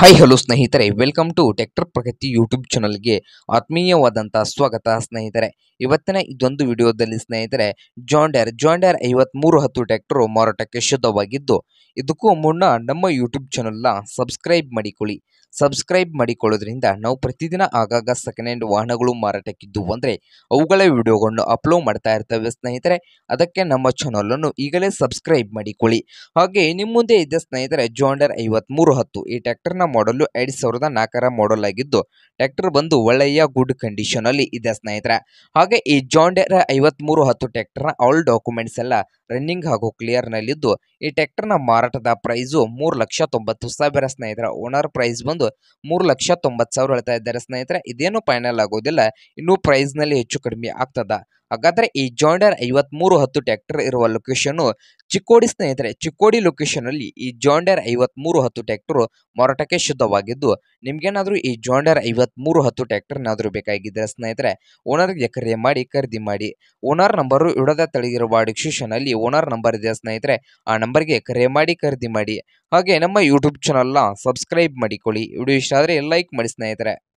Hi hello ಸ್ನೇಹಿತರೆ, welcome to tractor Pragati YouTube ಚಾನಲ್ಗೆ ಆತ್ಮೀಯವಾದಂಥ ಸ್ವಾಗತ ಸ್ನೇಹಿತರೆ. ಇವತ್ತಿನ ಇದೊಂದು ವಿಡಿಯೋದಲ್ಲಿ ಸ್ನೇಹಿತರೆ ಜಾಂಡರ್ 5310 ಟ್ರ್ಯಾಕ್ಟರ್ ಮಾರಾಟಕ್ಕೆ ಶುದ್ಧವಾಗಿದ್ದು, ಇದಕ್ಕೂ ಮುನ್ನ ನಮ್ಮ ಯೂಟ್ಯೂಬ್ ಚಾನಲ್ನ ಸಬ್ಸ್ಕ್ರೈಬ್ ಮಾಡಿಕೊಳ್ಳಿ. ಸಬ್ಸ್ಕ್ರೈಬ್ ಮಾಡಿಕೊಳ್ಳೋದ್ರಿಂದ ನಾವು ಪ್ರತಿದಿನ ಆಗಾಗ ಸೆಕೆಂಡ್ ಹ್ಯಾಂಡ್ ವಾಹನಗಳು ಮಾರಾಟಕ್ಕಿದ್ದು ಅಂದರೆ ಅವುಗಳ ವಿಡಿಯೋಗಳನ್ನು ಅಪ್ಲೋಡ್ ಮಾಡ್ತಾ ಇರ್ತೇವೆ ಸ್ನೇಹಿತರೆ. ಅದಕ್ಕೆ ನಮ್ಮ ಚಾನಲನ್ನು ಈಗಲೇ ಸಬ್ಸ್ಕ್ರೈಬ್ ಮಾಡಿಕೊಳ್ಳಿ. ಹಾಗೆ ನಿಮ್ಮ ಮುಂದೆ ಇದೆ ಸ್ನೇಹಿತರೆ ಜಾಂಡರ್ 5310. ಈ ಟ್ರ್ಯಾಕ್ಟರ್ನ ಮಾಡಲು 2004 ಮಾಡಲ್ ಆಗಿದ್ದು, ಟ್ರ್ಯಾಕ್ಟರ್ ಬಂದು ಒಳ್ಳೆಯ ಗುಡ್ ಕಂಡೀಷನ್ ಅಲ್ಲಿ ಇದೆ ಸ್ನೇಹಿತರೆ. ಹಾಗೆ ಈ ಜಾಂಡರ್ 5310 ಟ್ರ್ಯಾಕ್ಟರ್ನ ಆಲ್ ಡಾಕ್ಯುಮೆಂಟ್ಸ್ ಎಲ್ಲ ರನ್ನಿಂಗ್ ಹಾಗೂ ಕ್ಲಿಯರ್ ನಲ್ಲಿದ್ದು, ಈ ಟ್ರ್ಯಾಕ್ಟರ್ನ ಮಾರಾಟದ ಪ್ರೈಸು 3,90,000 ಸ್ನೇಹಿತರೆ. ಓನರ್ ಪ್ರೈಸ್ ಬಂದು 3,90,000 ಹೇಳ್ತಾ ಇದ್ದಾರೆ ಸ್ನೇಹಿತರೆ. ಇದೇನು ಫೈನಲ್ ಆಗೋದಿಲ್ಲ, ಇನ್ನೂ ಪ್ರೈಸ್ ನಲ್ಲಿ ಹೆಚ್ಚು ಕಡಿಮೆ ಆಗ್ತದ. ಹಾಗಾದ್ರೆ ಈ ಜಾಂಡರ್ 5310 ಟ್ರ್ಯಾಕ್ಟರ್ ಇರುವ ಲೊಕೇಶನ್ ಚಿಕ್ಕೋಡಿ ಸ್ನೇಹಿತರೆ. ಚಿಕ್ಕೋಡಿ ಲೊಕೇಶನ್ ಅಲ್ಲಿ ಈ ಜಾಂಡರ್ 5310 ಟ್ರ್ಯಾಕ್ಟರ್ ಮಾರಾಟಕ್ಕೆ ಶುದ್ಧವಾಗಿದ್ದು, ನಿಮ್ಗೇನಾದ್ರೂ ಈ ಜಾಂಡರ್ 5310 ಟ್ರ್ಯಾಕ್ಟರ್ ಏನಾದ್ರೂ ಬೇಕಾಗಿದ್ದರೆ ಸ್ನೇಹಿತರೆ, ಓನರ್ಗೆ ಕರೆ ಮಾಡಿ ಖರೀದಿ ಮಾಡಿ. ಓನರ್ ನಂಬರು ಇಡದ ತೆಳಗಿರುವ ಡಿಸ್ಕ್ರಿಪ್ಷನ್ ಅಲ್ಲಿ ಓನರ್ ನಂಬರ್ ಇದೆ ಸ್ನೇಹಿತರೆ. ಆ ನಂಬರ್ಗೆ ಕರೆ ಮಾಡಿ ಖರೀದಿ ಮಾಡಿ. ಹಾಗೆ ನಮ್ಮ ಯೂಟ್ಯೂಬ್ ಚಾನಲ್ನ ಸಬ್ಸ್ಕ್ರೈಬ್ ಮಾಡಿಕೊಳ್ಳಿ. ವಿಡಿಯೋ ಇಷ್ಟ ಆದರೆ ಲೈಕ್ ಮಾಡಿ ಸ್ನೇಹಿತರೆ.